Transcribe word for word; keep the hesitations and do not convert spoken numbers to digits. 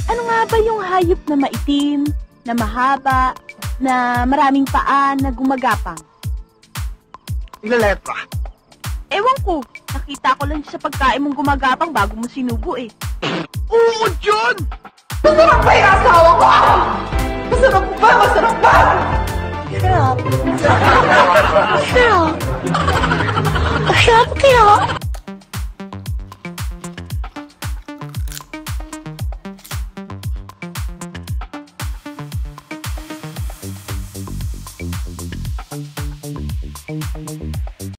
Ano nga ba yung hayop na maitim, na mahaba, na maraming paa, na gumagapang? Ilang letra? Ewan ko, nakita ko lang sa pagkain mong gumagapang bago mo sinubo eh. Oo, John! Masarap ba yung asawa ko? Masarap ba? Masarap ba? Masarap. Masarap. Masarap kaya?